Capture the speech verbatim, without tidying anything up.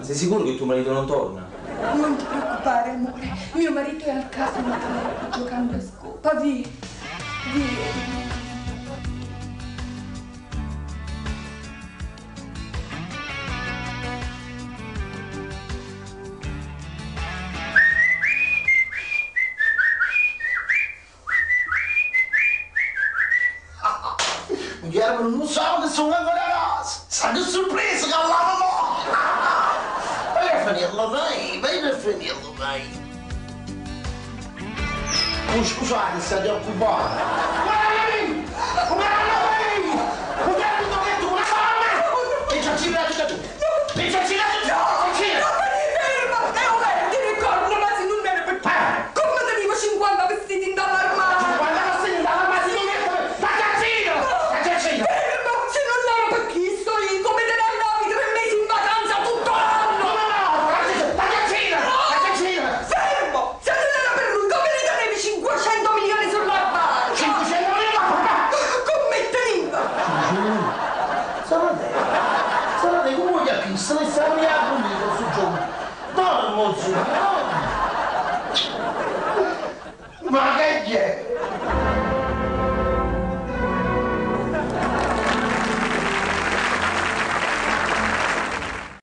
sei sicuro che tuo marito non torna? Non ti preoccupare, amore. Mio marito è al caso Natale giocando a scopa. Via. Via. Guilherme, não sabe que sou agora. Sabe a surpresa que ela lava mal. Vai a família bem, vai na família bem. Vamos puxar esse ali ao cubano. Vai! Vai! O Guilherme não é tu, não é tu! Deixa tirar de tu! Deixa tirar de tu! Ferma! È un vero, ti ricordo, ma se non era per te! Come tenevo cinquanta vestiti dall'armadio! cinquanta vestiti dall'armadio! La cazzina! La cazzina! Ferma! Se non era per chi sto io, come te ne andavi tre mesi in vacanza tutto l'anno! No, no, no! La cazzina! La cazzina! Fermo! Se non era per lui, come ne tenevi cinquecento milioni sull'armadio? cinquecento milioni? Commette l'Inva! Sarà te? Sarà te come vuoi a chi? Se ne sta a su giorno! No, non